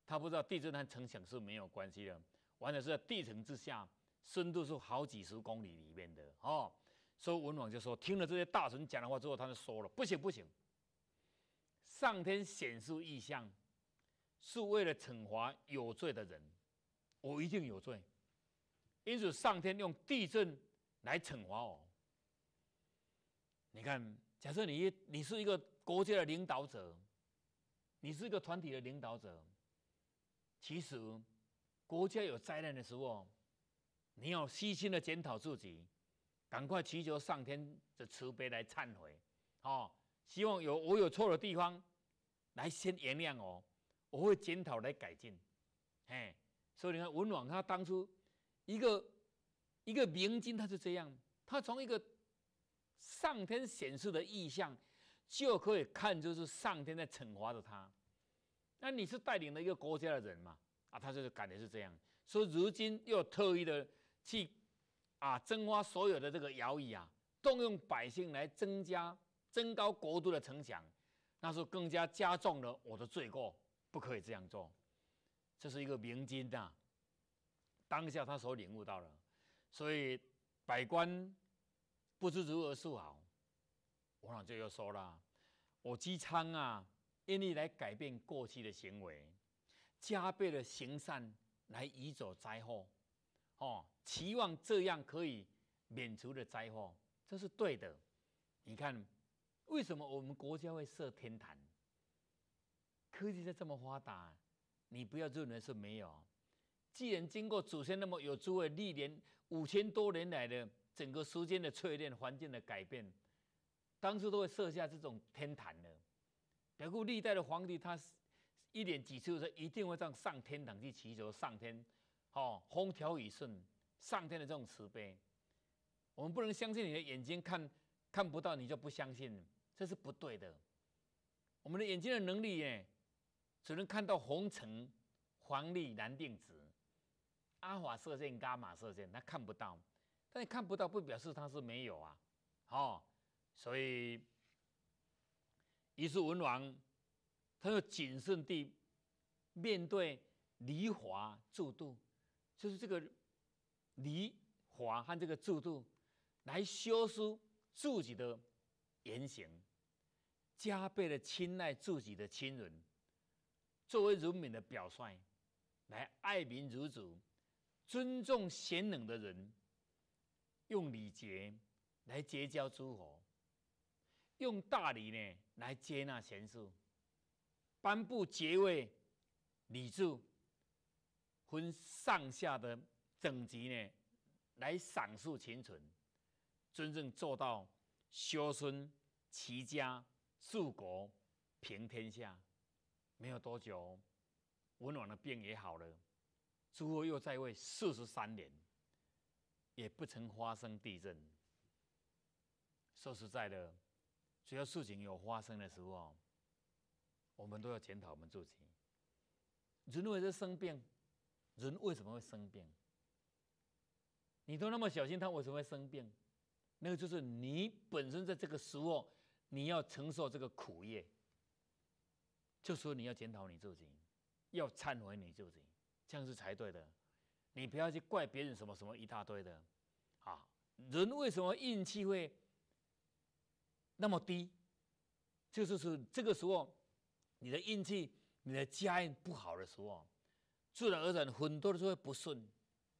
他不知道地震和城墙是没有关系的，完全是在地层之下，深度是好几十公里里面的哦。所以文王就说，听了这些大臣讲的话之后，他就说了：不行不行，上天显示异象，是为了惩罚有罪的人，我一定有罪，因此上天用地震来惩罚我。你看，假设你是一个国家的领导者，你是一个团体的领导者，其实国家有灾难的时候，你要细心的检讨自己，赶快祈求上天的慈悲来忏悔，哦，希望我有错的地方，来先原谅我，我会检讨来改进。哎，所以你看文王他当初一个明君，他是这样，他从一个上天显示的异象，就可以看出是上天在惩罚着他。那你是带领了一个国家的人嘛？啊，他就是感觉是这样，所以如今又特意的去征发所有的这个徭役啊，动用百姓来增高国都的城墙，那时候更加加重了我的罪过，不可以这样做。这是一个明君啊，当下他所领悟到了，所以百官不知如何是好。我老就又说了，我姬昌啊，愿意来改变过去的行为，加倍的行善来移走灾祸，期望这样可以免除的灾祸，这是对的。你看，为什么我们国家会设天坛？科技在这么发达，你不要认为是没有。既然经过祖先那么有智慧，历年5000多年来的整个时间的淬炼、环境的改变，当初都会设下这种天坛的。表示历代的皇帝，他一年几次的时候，一定会上天堂去祈求上天，风调雨顺，上天的这种慈悲。我们不能相信你的眼睛看不到，你就不相信，这是不对的。我们的眼睛的能力只能看到红橙黄绿蓝靛紫。阿法射线、伽马射线，它看不到，但你看不到不表示它是没有啊，所以于是文王他要谨慎地面对礼法制度，就是这个礼法和这个制度来修饰自己的言行，加倍的青睐自己的亲人，作为人民的表率，来爱民如子。尊重贤能的人，用礼节来结交诸侯，用大礼呢来接纳贤士，颁布爵位礼制，分上下的等级呢来赏识群臣，真正做到修身齐家治国平天下。没有多久，文王的病也好了。诸侯又在位43年，也不曾发生地震。说实在的，只要事情有发生的时候，我们都要检讨我们自己。人为什么生病？人为什么会生病？你都那么小心，他为什么会生病？那个就是你本身在这个时候，你要承受这个苦业。这时候你要检讨你自己，要忏悔你自己。这样是才对的，你不要去怪别人什么什么一大堆的，人为什么运气会那么低？就是这个时候，你的运气、你的家运不好的时候，自然而然很多的时候会不顺。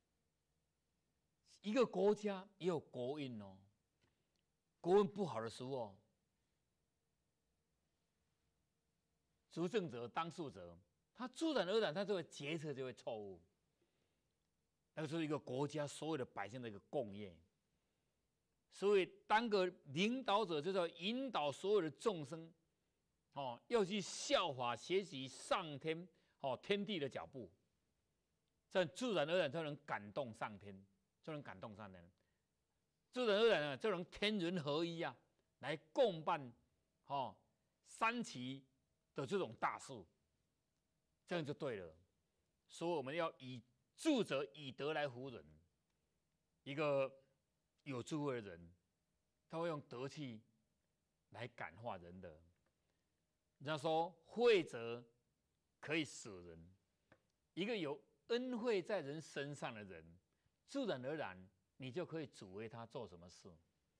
一个国家也有国运哦，国运不好的时候，执政者、当事者。他自然而然，他这个决策就会错误。那是一个国家所有的百姓的一个共业。所以，当个领导者就是要引导所有的众生，要去效法学习上天，天地的脚步，这样自然而然就能感动上天，就能感动上天，自然而然就能天人合一啊，来共办三齐的这种大事。这样就对了，所以我们要以智者以德来服人。一个有智慧的人，他会用德气来感化人的。人家说，慧者可以使人， 一个有恩惠在人身上的人，自然而然你就可以主为他做什么事。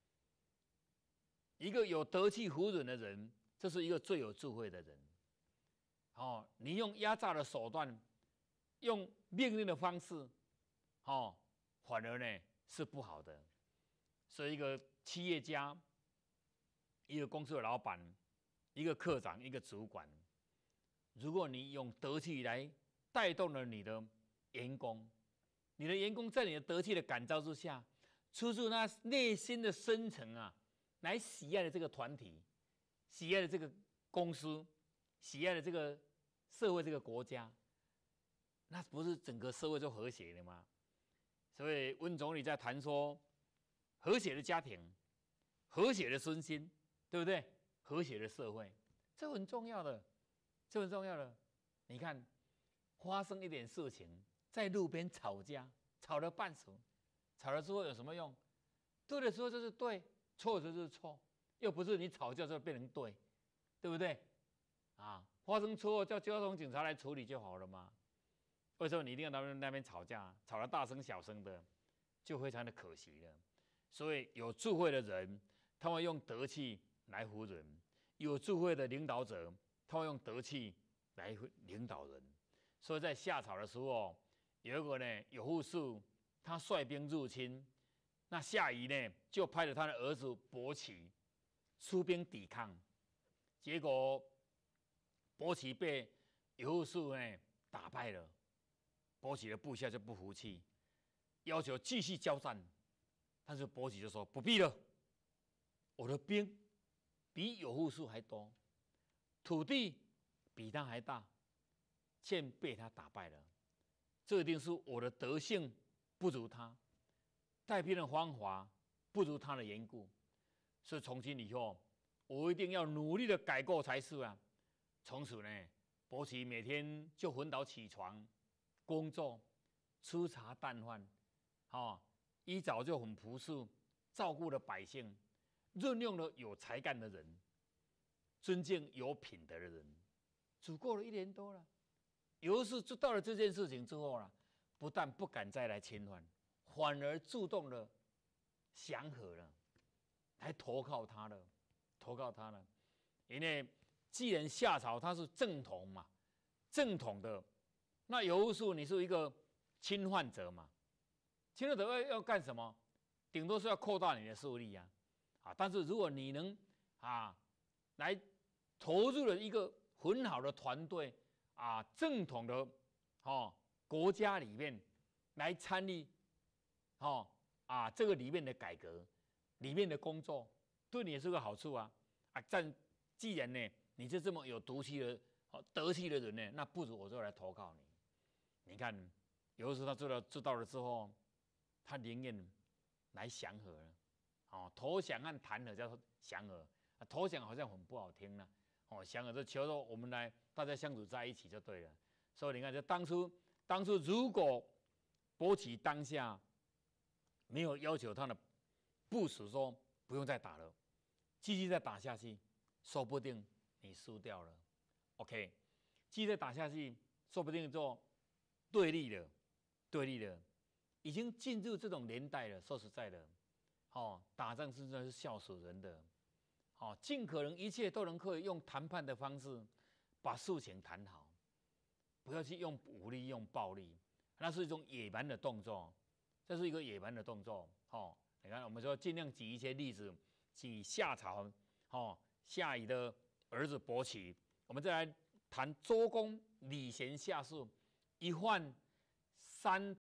一个有德气服人的人，这是一个最有智慧的人。你用压榨的手段，用命令的方式，反而呢是不好的。所以一个企业家，一个公司的老板，一个科长，一个主管，如果你用德气来带动了你的员工，你的员工在你的德气的感召之下，出自他内心的深层来喜爱的这个团体，喜爱的这个公司，喜爱的这个社会，这个国家，那不是整个社会就和谐了吗？所以温总理在谈说，和谐的家庭，和谐的身心，对不对？和谐的社会，这很重要的，这很重要的。你看，发生一点事情，在路边吵架，吵了半死，吵了之后有什么用？对的时候就是对，错的时候就是错，又不是你吵架就变成对，对不对？发生错误叫交通警察来处理就好了嘛。为什么你一定要他们那边吵架，吵得大声小声的，就非常的可惜了。所以有智慧的人，他会用德气来服人；有智慧的领导者，他会用德气来领导人。所以在夏朝的时候，有一个呢有户氏，他率兵入侵，那夏禹呢就派了他的儿子伯奇出兵抵抗，结果伯奇被有户氏呢打败了。伯奇的部下就不服气，要求继续交战，但是伯奇就说不必了，我的兵比有户氏还多，土地比他还大，现被他打败了，这一定是我的德性不如他，带兵的方法不如他的缘故，所以从今以后，我一定要努力的改过才是啊。从此呢，伯奇每天就昏倒起床，工作，粗茶淡饭，衣着就很朴素，照顾了百姓，任用了有才干的人，尊敬有品德的人，足够了1年多了。有一次知道了这件事情之后不但不敢再来侵犯，反而主动的降和了，来投靠他了，投靠他了。因为既然夏朝他是正统嘛，正统的。那有户氏你是一个侵犯者嘛？侵犯者要干什么？顶多是要扩大你的势力但是如果你能来投入了一个很好的团队正统的国家里面来参与这个里面的改革，里面的工作，对你也是个好处既然呢你是这么有德气的人呢，那不如我就来投靠你。你看，有的时候他知道了之后，他宁愿来降和了。投降和谈和叫降和，投降好像很不好听降和就求着我们来大家相处在一起就对了。所以你看，就当初如果伯奇当下没有要求他的部属说不用再打了，继续再打下去，说不定你输掉了。OK， 继续再打下去，说不定就对立了，已经进入这种年代了。说实在的，打仗真的是笑死人的。尽可能一切都能可以用谈判的方式把事情谈好，不要去用武力、用暴力，那是一种野蛮的动作，这是一个野蛮的动作。你看，我们说尽量举一些例子，举夏朝夏禹的儿子伯奇，我们再来谈周公礼贤下士，一饭三